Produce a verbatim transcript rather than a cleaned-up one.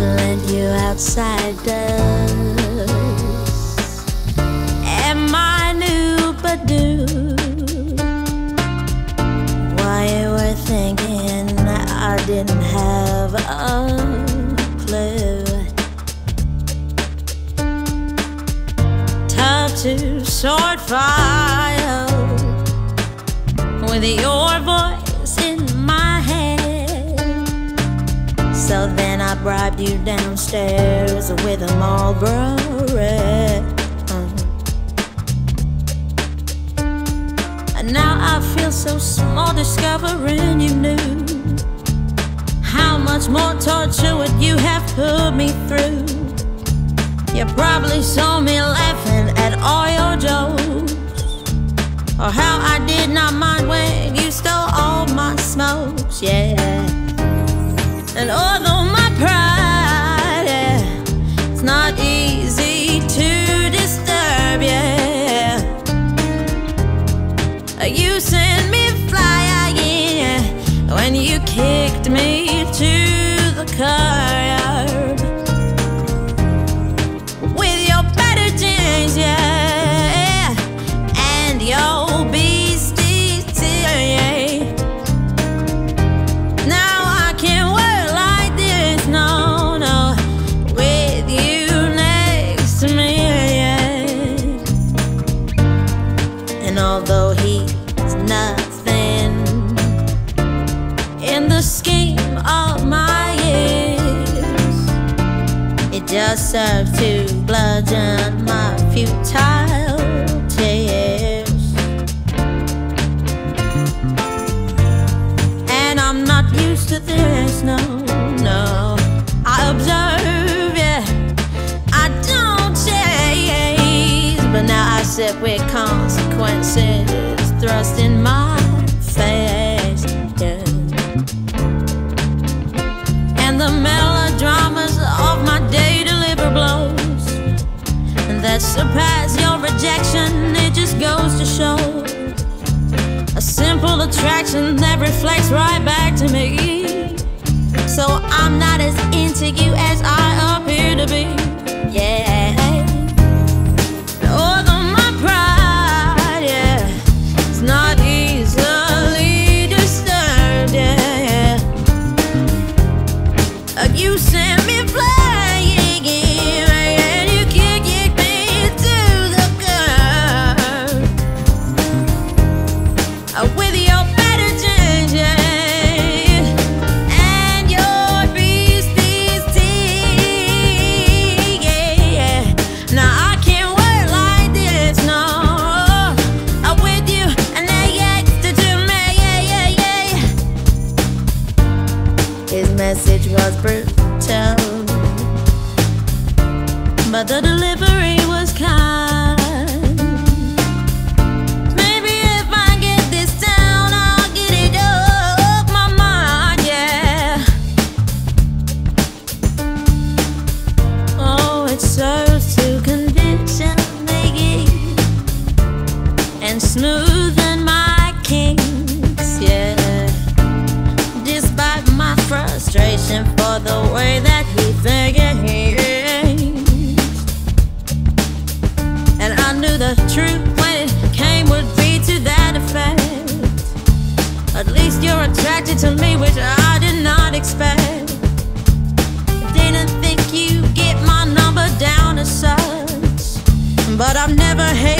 and you outsiders. Am I new but new? Why you were thinking I didn't have a clue? Tough to sort fire with your voice in my head. So then I bribed you downstairs with a Marlboro Red. And now I feel so small discovering you knew how much more torture would you have put me through. You probably saw me laughing at all your jokes, or how I did not mind when you stole all my smokes, yeah. And although my pride, yeah, it's not easy to disturb, yeah. You sent me flying, yeah, when you kicked me to the curb with your better jeans, yeah, and your beastie tear, yeah. Now I can't work like this, no, no, with you next to me, yeah. And although he's nothing in the scheme of my years, it just served to bludgeon my futile tears. And I'm not used to this, no, no. I observe, yeah, I don't chase, but now I sit with consequences thrust in my face, yeah. And the melodramas of my day deliver blows, and that surpass your rejection. It just goes to show a simple attraction that reflects right back to me. So I'm not as into you as I appear to be, yeah. Although my pride, yeah, it's not easily disturbed, yeah. You sent me flying, and you kicked me to the curb with your better jeans, yeah, and your beastie's teeth, yeah. Now I can't work like this, no, with you next to me, yeah, yeah, yeah. His message was brutal, but the delivery was kind. Maybe if I get this down, I'll get it off my mind, yeah. Oh, it serves to condition me and smoothen my kinks, yeah. Despite my frustration for the way that he thinks, and I knew the truth when it came would be to that effect. At least you're attracted to me, which I did not expect. Didn't think you get my number down as such, but I've never hated